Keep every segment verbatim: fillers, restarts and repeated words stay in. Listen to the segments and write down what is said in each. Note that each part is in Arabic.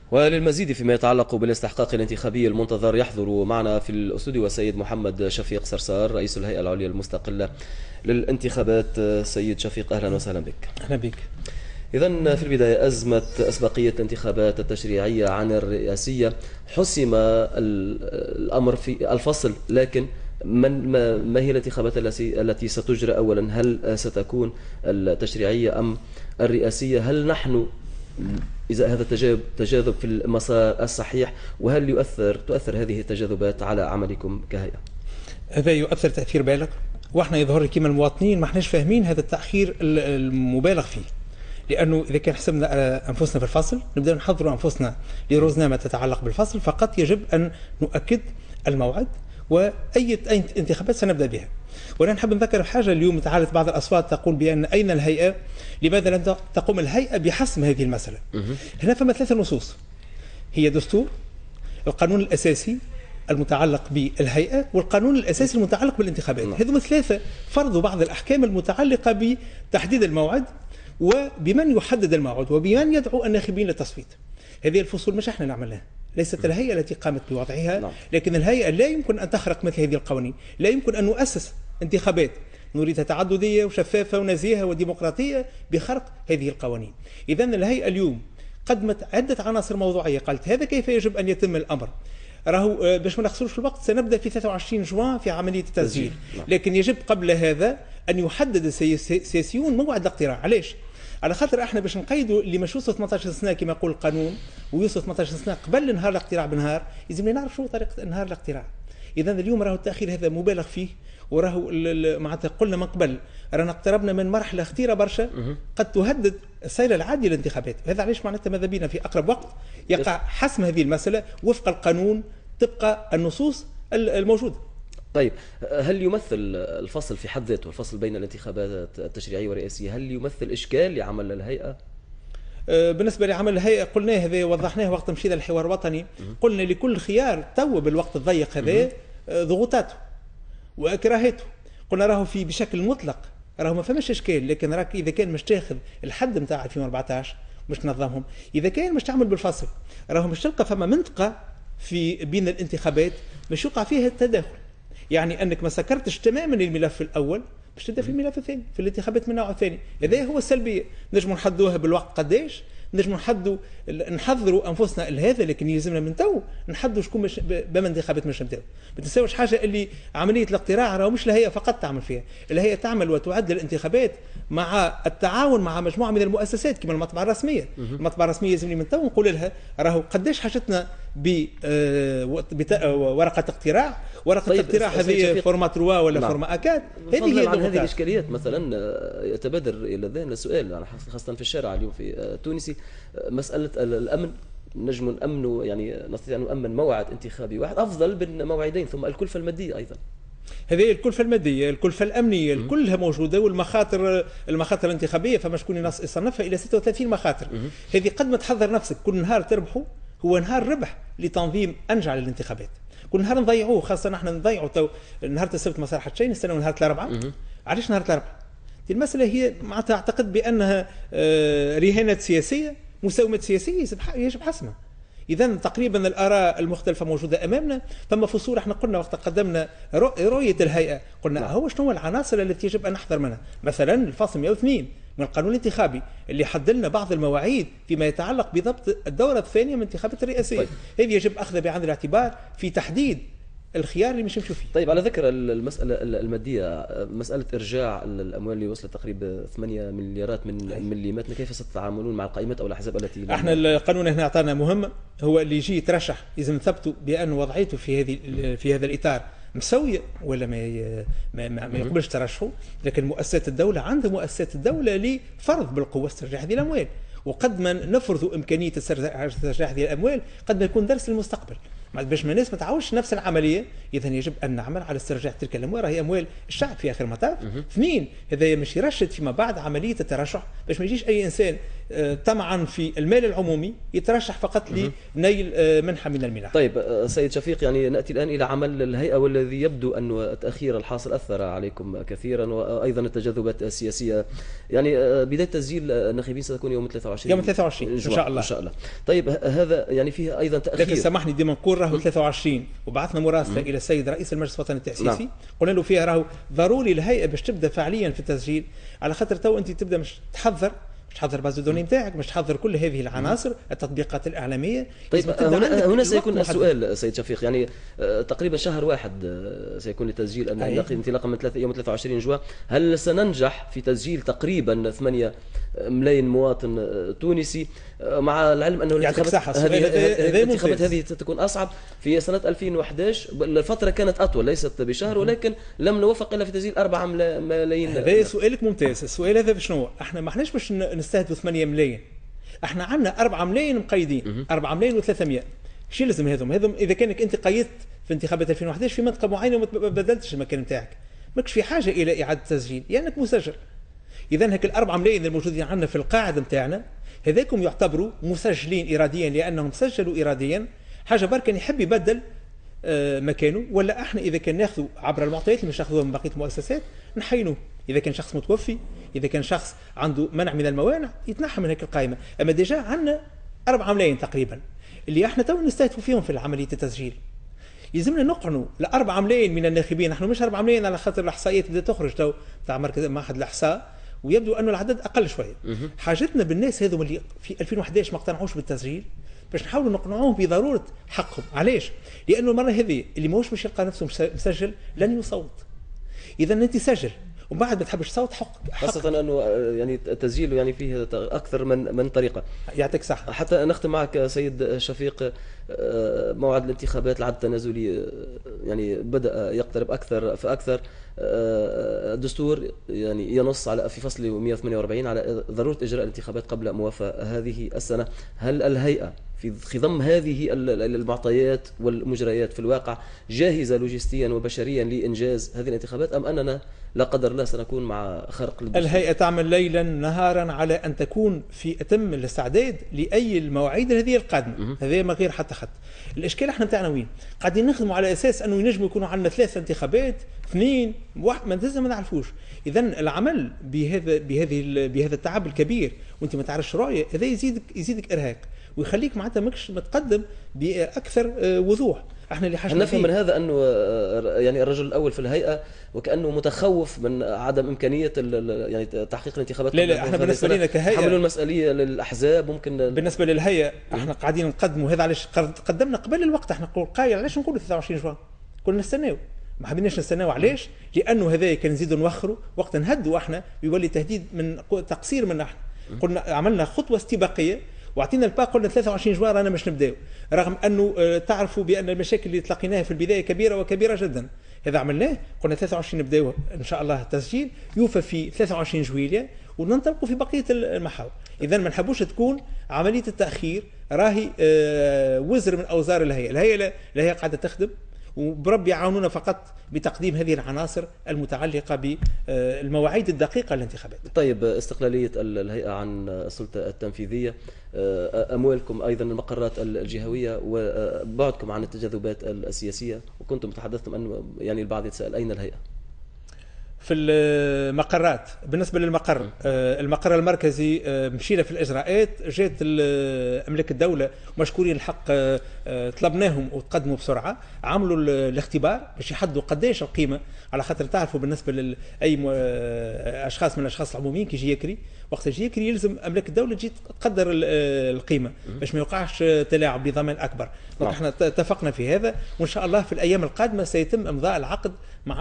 وللمزيد فيما يتعلق بالاستحقاق الانتخابي المنتظر يحضر معنا في الاستوديو السيد محمد شفيق صرصار رئيس الهيئة العليا المستقلة للانتخابات. سيد شفيق أهلا وسهلا بك. أهلا بك. إذن في البداية أزمة أسبقية الانتخابات التشريعية عن الرئاسية، حسم الأمر في الفصل، لكن من ما هي الانتخابات التي التي ستجرى أولا؟ هل ستكون التشريعية أم الرئاسية؟ هل نحن إذا هذا التجاذب تجاذب في المسار الصحيح؟ وهل يؤثر تؤثر هذه التجاذبات على عملكم كهيئة؟ هذا يؤثر تأثير بالغ، واحنا يظهر كما المواطنين ما احناش فاهمين هذا التأخير المبالغ فيه، لأنه إذا كان حسبنا أنفسنا في الفصل نبدأ نحضروا أنفسنا لرزنامة تتعلق بالفصل، فقط يجب أن نؤكد الموعد وأي انتخابات سنبدأ بها. وأنا نحب نذكر حاجة، اليوم تعالت بعض الأصوات تقول بأن أين الهيئة؟ لماذا لم تقوم الهيئة بحسم هذه المسألة؟ هنا فما ثلاثة نصوص، هي دستور، القانون الأساسي المتعلق بالهيئة، والقانون الأساسي المتعلق بالانتخابات. هذوما ثلاثة فرضوا بعض الأحكام المتعلقة بتحديد الموعد وبمن يحدد الموعد وبمن يدعو الناخبين للتصويت. هذه الفصول مش احنا نعملها، ليست الهيئة التي قامت بوضعها، لكن الهيئة لا يمكن أن تخرق مثل هذه القوانين، لا يمكن أن نؤسس انتخابات نريدها تعددية وشفافة ونزيهة وديمقراطية بخرق هذه القوانين. إذن الهيئة اليوم قدمت عدة عناصر موضوعية، قالت هذا كيف يجب أن يتم الأمر. راهو باش ما نخسروش في الوقت سنبدأ في ثلاثة وعشرين جوان في عملية التسجيل، لكن يجب قبل هذا أن يحدد السياسيون موعد الاقتراع. علاش؟ على خاطر احنا باش نقيدوا اللي مش يوصل ثمانية عشر سنه كما يقول القانون ويوصل ثمانية عشر سنه قبل نهار الاقتراع بنهار، لازم نعرف شو طريقه نهار الاقتراع. اذا اليوم راهو التاخير هذا مبالغ فيه، وراهو معناتها قلنا من قبل رانا اقتربنا من مرحله خطيره برشا قد تهدد السير العادي للانتخابات. هذا علاش معناتها ماذا بينا في اقرب وقت يقع حسم هذه المساله وفق القانون طبق النصوص الموجوده. طيب، هل يمثل الفصل في حد ذاته، الفصل بين الانتخابات التشريعية والرئاسية، هل يمثل إشكال لعمل الهيئة؟ بالنسبة لعمل الهيئة قلنا هذا، وضحناه وقت مشينا الحوار الوطني، قلنا لكل خيار تو بالوقت الضيق هذا ضغوطاته وإكراهاته. قلنا راهو في بشكل مطلق راهو ما فماش إشكال، لكن راك إذا كان مش تاخذ الحد نتاع ألفين وأربعطاش مش تنظمهم، إذا كان مش تعمل بالفصل راهو مش تلقى فما منطقة في بين الانتخابات مش يوقع فيها التداخل. يعني انك ما سكرتش تماما الملف الاول باش تبدا في الملف الثاني في الانتخابات من النوع الثاني. هذا هو السلبيه. نجموا نحدوها بالوقت قداش، نجموا نحدوا نحضروا انفسنا لهذا، لكن يلزمنا من تو نحدوا شكون باش بما انتخابات باش نبداو. ما تنساوش حاجه، اللي عمليه الاقتراع راهو مش الهيئه فقط تعمل فيها، الهيئه تعمل وتعد الانتخابات مع التعاون مع مجموعه من المؤسسات كما المطبعه الرسميه. المطبعه الرسميه يلزمني من تو نقول لها راهو قداش حاجتنا بورقه اقتراع. ورقه طيب الاقتراع هذه فورما تروا ولا نعم. فورما اكاد. هذه هي هذه الاشكاليات. مثلا يتبادر الى الذهن السؤال خاصه في الشارع اليوم في التونسي، مساله الامن. نجم نامن، يعني نستطيع ان نؤمن موعد انتخابي واحد افضل من موعدين، ثم الكلفه الماديه ايضا. هذه الكلفه الماديه، الكلفه الامنيه، كلها موجوده، والمخاطر المخاطر الانتخابيه فما شكون يصنفها الى ستة وثلاثين مخاطر. هذه قد ما تحضر نفسك كل نهار تربحه هو نهار ربح لتنظيم انجع للانتخابات. كل نهار نضيعوه، خاصه نحن نضيعوا تو نهار السبت مسار حتشين نستناو نهار الاربعاء. علاش نهار الاربعاء؟ المساله هي معناتها اعتقد بانها رهانات سياسيه، مساومات سياسيه يجب حسمها. اذا تقريبا الاراء المختلفه موجوده امامنا. ثم فصول احنا قلنا وقت قدمنا رؤيه الهيئه، قلنا نعم. هو شنو العناصر التي يجب ان نحذر منها؟ مثلا الفصل مئة واثنين من القانون الانتخابي اللي حد لنا بعض المواعيد فيما يتعلق بضبط الدوره الثانيه من الانتخابات الرئاسيه. طيب. هذه يجب اخذها بعين الاعتبار في تحديد الخيار اللي مش نمشوا فيه. طيب، على ذكر المساله الماديه، مساله ارجاع الاموال اللي وصلت تقريبا ثمانية مليارات من المليمات، كيف ستتعاملون مع القائمات او الاحزاب التي احنا القانون هنا اعطانا مهمه، هو اللي يجي يترشح لازم نثبتوا بان وضعيته في هذه في هذا الاطار مسويه ولا ما ما, ما يقبلش ترشحه. لكن مؤسسات الدوله عند مؤسسات الدوله لفرض بالقوه استرجاع هذه الاموال، وقد ما نفرض امكانيه استرجاع هذه الاموال قد ما يكون درس للمستقبل باش ما الناس ما تعاودش نفس العمليه. اذا يجب ان نعمل على استرجاع تلك الاموال، راهي اموال الشعب في اخر المطاف. اثنين، هذا مش يرشد فيما بعد عمليه الترشح باش ما يجيش اي انسان طمعا في المال العمومي يترشح فقط لنيل منحة من المنح. طيب سيد شفيق، يعني نأتي الآن إلى عمل الهيئة، والذي يبدو أن التأخير الحاصل أثر عليكم كثيرا، وأيضا التجاذبات السياسية. يعني بداية تسجيل الناخبين ستكون يوم ثلاثة وعشرين يوم ثلاثة وعشرين إن شاء الله. إن شاء الله. طيب هذا يعني فيه أيضا تأخير، لكن سامحني ديما نقول راهو ثلاثة وعشرين، وبعثنا مراسلة إلى السيد رئيس المجلس الوطني التأسيسي. نعم. قلنا له فيها راهو ضروري الهيئة باش تبدأ فعليا في التسجيل، على خاطر تو أنت تبدأ مش تحضر مش تحضر باز الدوني نتاعك، مش تحضر كل هذه العناصر التطبيقات الإعلامية. طيب هنا, هنا سيكون السؤال سيد شفيق، يعني تقريبا شهر واحد سيكون لتسجيل انطلاقا من يوم ثلاثة وعشرين جوان. هل سننجح في تسجيل تقريبا ثمانية ملايين مواطن تونسي، مع العلم انه الانتخابات هذه الانتخابات هذه تكون اصعب في سنه ألفين وأحد عشر؟ الفتره كانت اطول ليست بشهر، ولكن لم نوفق الا في تسجيل أربعة ملايين. هذا سؤالك ممتاز. السؤال هذا شنو؟ احنا ما احناش باش نستهدفوا ثمانية ملايين، احنا عندنا أربعة ملايين مقيدين، أربعة ملايين وثلاثمائة. شو لازم هذم هذم اذا كانك انت قيدت في انتخابات ألفين وأحد عشر في منطقه معينه وما بدلتش المكان نتاعك، ماكش في حاجه الى اعاده تسجيل لانك يعني مسجل. اذا هيك الأربعة ملايين الموجودين عندنا في القاعده نتاعنا هذاكم يعتبروا مسجلين اراديا لانهم سجلوا اراديا. حاجه برك كان يحب يبدل آه مكانه، ولا احنا اذا كان ناخذوا عبر المعطيات اللي مش ناخذوها من بقيه المؤسسات نحينوه. اذا كان شخص متوفي، اذا كان شخص عنده منع من الموانع يتنحى من هيك القائمه. اما ديجا عندنا أربعة ملايين تقريبا اللي احنا تو نستهدفوا فيهم في عمليه التسجيل. يلزمنا نقنوا لأربعة ملايين من الناخبين. نحن مش أربعة ملايين على خاطر الاحصائيات بدات تخرج تو تاع مركز معهد الاحصاء، ويبدو انه العدد اقل شويه. حاجتنا بالناس هذو اللي في ألفين وأحد عشر ما اقتنعوش بالتسجيل باش نحاولوا نقنعوهم بضروره حقهم. علاش؟ لانه المره هذه اللي ماهوش باش يلقى نفسه مسجل لن يصوت. اذا انت سجل ومن بعد ما تحبش تصوت حق، خاصة انه يعني التسجيل يعني فيه اكثر من من طريقة. يعطيك صحة. حتى نختم معك سيد شفيق، موعد الانتخابات العد التنازلي يعني بدأ يقترب اكثر فاكثر. الدستور يعني ينص على في فصل مئة وثمانية وأربعين على ضرورة اجراء الانتخابات قبل موافاة هذه السنة. هل الهيئة في خضم هذه المعطيات والمجريات في الواقع جاهزة لوجستيا وبشريا لإنجاز هذه الانتخابات، أم أننا لا قدر الله سنكون مع خرق الدستور؟ الهيئة تعمل ليلا نهارا على أن تكون في أتم الاستعداد لأي المواعيد هذه القادمة. هذا ما غير حتى خط. الإشكال احنا نتاعنا وين؟ قاعدين نخدموا على أساس أنه ينجموا يكونوا عندنا ثلاث انتخابات، اثنين، واحد، ما نتزم ما نعرفوش. إذا العمل بهذا بهذه بهذا التعب الكبير وأنت ما تعرفش رؤية، هذا يزيدك يزيدك إرهاق ويخليك معناتها ماكش متقدم باكثر وضوح. احنا اللي حاجه نفهم من هذا انه يعني الرجل الاول في الهيئه وكانه متخوف من عدم امكانيه يعني تحقيق الانتخابات. لا لا احنا بالنسبه لنا كهيئه حملوا المسؤوليه للاحزاب. ممكن بالنسبه للهيئه احنا قاعدين نقدموا هذا. علاش قدمنا قبل الوقت؟ احنا نقول قايل علاش نقولوا ثلاثة وعشرين جوان، كنا نستناو، ما حبيناش نستناو. علاش؟ لانه هذا كان نزيدوا نوخروا وقت نهدوا احنا يولي تهديد من تقصير من احنا. قلنا عملنا خطوه استباقيه واعطينا الباقي، قلنا ثلاثة وعشرين جوار انا مش نبداو، رغم انه تعرفوا بان المشاكل اللي تلاقيناها في البدايه كبيره وكبيره جدا. هذا عملناه، قلنا ثلاثة وعشرين نبداو ان شاء الله التسجيل يوفى في ثلاثة وعشرين جويلية وننطلقوا في بقيه المحاور. اذا ما نحبوش تكون عمليه التاخير راهي وزر من اوزار الهيئه. الهيئه الهيئه قاعده تخدم وبربي يعاونونا فقط بتقديم هذه العناصر المتعلقة بالمواعيد الدقيقة للانتخابات. طيب استقلالية الهيئة عن السلطة التنفيذية، أموالكم أيضا المقرات الجهوية وبعدكم عن التجاذبات السياسية، وكنتم تحدثتم أن يعني البعض يتساءل أين الهيئة؟ في المقرات. بالنسبة للمقر، المقر المركزي مشينا في الإجراءات، جات أملاك الدولة مشكورين الحق طلبناهم وتقدموا بسرعة، عملوا الاختبار باش يحدوا قداش القيمة، على خاطر تعرفوا بالنسبة لأي أشخاص من الأشخاص العموميين كي يجي يكري، وقت يجي يكري يلزم أملاك الدولة تجي تقدر القيمة باش ما يوقعش تلاعب بضمان أكبر. دونك احنا اتفقنا في هذا، وإن شاء الله في الأيام القادمة سيتم إمضاء العقد مع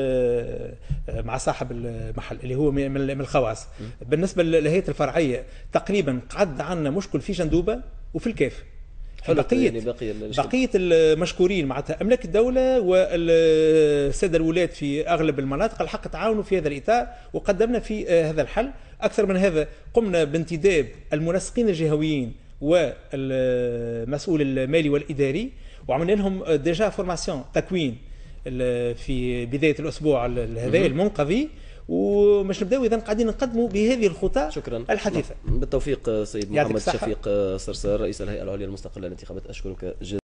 مع صاحب المحل اللي هو من الخواص. بالنسبه للهيئه الفرعيه تقريبا قعد عندنا مشكل في جندوبه وفي الكاف. بقيه يعني بقيه, بقية المشكورين معناتها املاك الدوله والساده الولاد في اغلب المناطق الحق تعاونوا في هذا الاطار وقدمنا في هذا الحل. اكثر من هذا قمنا بانتداب المنسقين الجهويين والمسؤول المالي والاداري وعملنا لهم ديجا فورماسيون تكوين في بدايه الاسبوع هذا المنقضي، ومش نبداو اذا قاعدين نقدموا بهذه الخطى شكرا الحديثة. بالتوفيق سيد يعطيك محمد الصحة. شفيق صرصار رئيس الهيئة العليا المستقلة للانتخابات، أشكرك جزيلا.